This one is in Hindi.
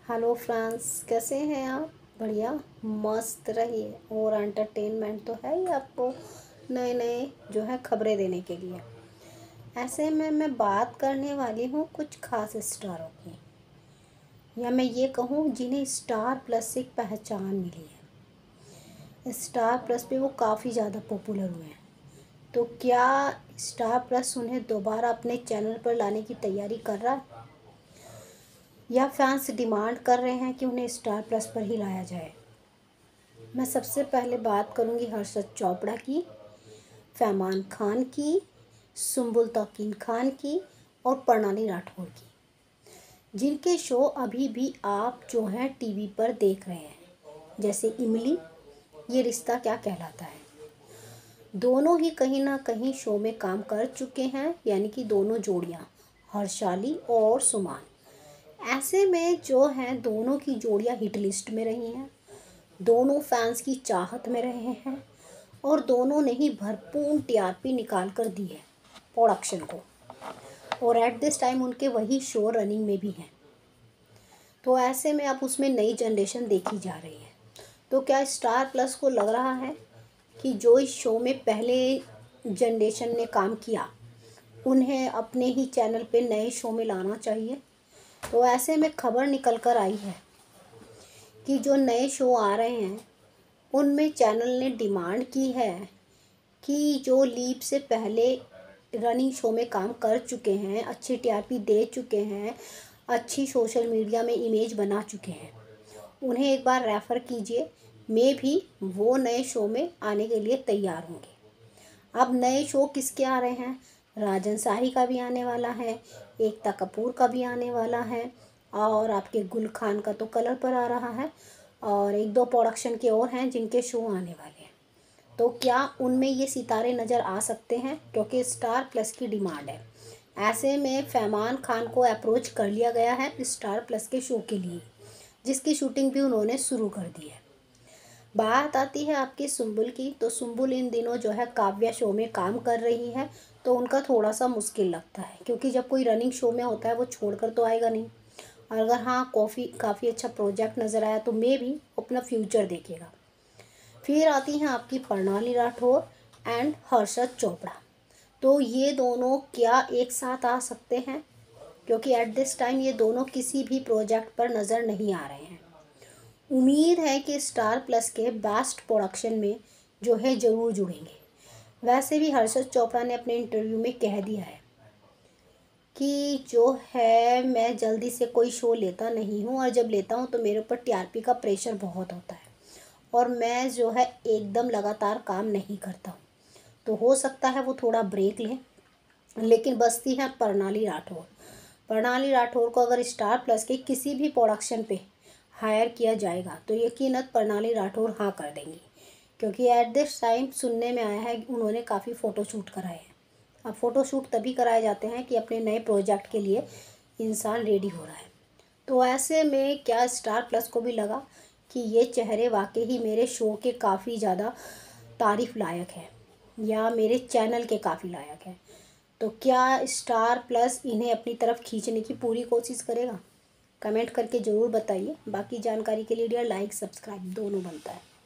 हेलो फ्रेंड्स, कैसे हैं आप? बढ़िया, मस्त रहिए। और एंटरटेनमेंट तो है ही आपको नए नए जो है खबरें देने के लिए। ऐसे में मैं बात करने वाली हूँ कुछ खास स्टारों की, या मैं ये कहूँ जिन्हें स्टार प्लस से एक पहचान मिली है। स्टार प्लस पे वो काफ़ी ज़्यादा पॉपुलर हुए हैं। तो क्या स्टार प्लस उन्हें दोबारा अपने चैनल पर लाने की तैयारी कर रहा है, या फैंस डिमांड कर रहे हैं कि उन्हें स्टार प्लस पर ही लाया जाए? मैं सबसे पहले बात करूंगी हर्षद चोपड़ा की, फरमान खान की, सुम्बुल तौकीन खान की और प्रणाली राठौर की, जिनके शो अभी भी आप जो हैं टीवी पर देख रहे हैं, जैसे इमली, ये रिश्ता क्या कहलाता है। दोनों ही कहीं ना कहीं शो में काम कर चुके हैं, यानी कि दोनों जोड़ियां, हर्षाली और सुमान। ऐसे में जो हैं दोनों की जोड़ियां हिट लिस्ट में रही हैं, दोनों फैंस की चाहत में रहे हैं और दोनों ने ही भरपूर टीआरपी निकाल कर दी है प्रोडक्शन को। और एट दिस टाइम उनके वही शो रनिंग में भी हैं। तो ऐसे में अब उसमें नई जनरेशन देखी जा रही है। तो क्या स्टार प्लस को लग रहा है कि जो इस शो में पहले जनरेशन ने काम किया उन्हें अपने ही चैनल पे नए शो में लाना चाहिए? तो ऐसे में खबर निकल कर आई है कि जो नए शो आ रहे हैं उनमें चैनल ने डिमांड की है कि जो लीप से पहले रनिंग शो में काम कर चुके हैं, अच्छी टीआरपी दे चुके हैं, अच्छी सोशल मीडिया में इमेज बना चुके हैं, उन्हें एक बार रेफ़र कीजिए। मैं भी वो नए शो में आने के लिए तैयार होंगे। अब नए शो किसके आ रहे हैं? राजन शाही का भी आने वाला है, एकता कपूर का भी आने वाला है, और आपके गुल खान का तो कलर पर आ रहा है, और एक दो प्रोडक्शन के और हैं जिनके शो आने वाले हैं। तो क्या उनमें ये सितारे नज़र आ सकते हैं? क्योंकि स्टार प्लस की डिमांड है। ऐसे में फरमान खान को अप्रोच कर लिया गया है स्टार प्लस के शो के लिए, जिसकी शूटिंग भी उन्होंने शुरू कर दी है। बात आती है आपकी सुम्बुल की, तो सुम्बुल इन दिनों जो है काव्या शो में काम कर रही है, तो उनका थोड़ा सा मुश्किल लगता है, क्योंकि जब कोई रनिंग शो में होता है वो छोड़कर तो आएगा नहीं। और अगर हाँ काफ़ी अच्छा प्रोजेक्ट नज़र आया तो मे भी अपना फ्यूचर देखेगा। फिर आती हैं आपकी प्रणाली राठौर एंड हर्षद चोपड़ा। तो ये दोनों क्या एक साथ आ सकते हैं? क्योंकि एट दिस टाइम ये दोनों किसी भी प्रोजेक्ट पर नज़र नहीं आ रहे हैं। उम्मीद है कि स्टार प्लस के बेस्ट प्रोडक्शन में जो है ज़रूर जुड़ेंगे। वैसे भी हर्षद चोपड़ा ने अपने इंटरव्यू में कह दिया है कि जो है मैं जल्दी से कोई शो लेता नहीं हूँ, और जब लेता हूँ तो मेरे ऊपर टीआरपी का प्रेशर बहुत होता है और मैं जो है एकदम लगातार काम नहीं करता हूँ। तो हो सकता है वो थोड़ा ब्रेक लें। लेकिन बचती है प्रणाली राठौर। प्रणाली राठौर को अगर स्टार प्लस के किसी भी प्रोडक्शन पे हायर किया जाएगा तो यकीनन प्रणाली राठौर हाँ कर देंगी, क्योंकि एट दिस टाइम सुनने में आया है कि उन्होंने काफ़ी फ़ोटोशूट कराए हैं। अब फ़ोटोशूट तभी कराए जाते हैं कि अपने नए प्रोजेक्ट के लिए इंसान रेडी हो रहा है। तो ऐसे में क्या स्टार प्लस को भी लगा कि ये चेहरे वाकई ही मेरे शो के काफ़ी ज़्यादा तारीफ़ लायक है, या मेरे चैनल के काफ़ी लायक है? तो क्या स्टार प्लस इन्हें अपनी तरफ खींचने की पूरी कोशिश करेगा? कमेंट करके ज़रूर बताइए। बाकी जानकारी के लिए डियर लाइक सब्सक्राइब दोनों बनता है।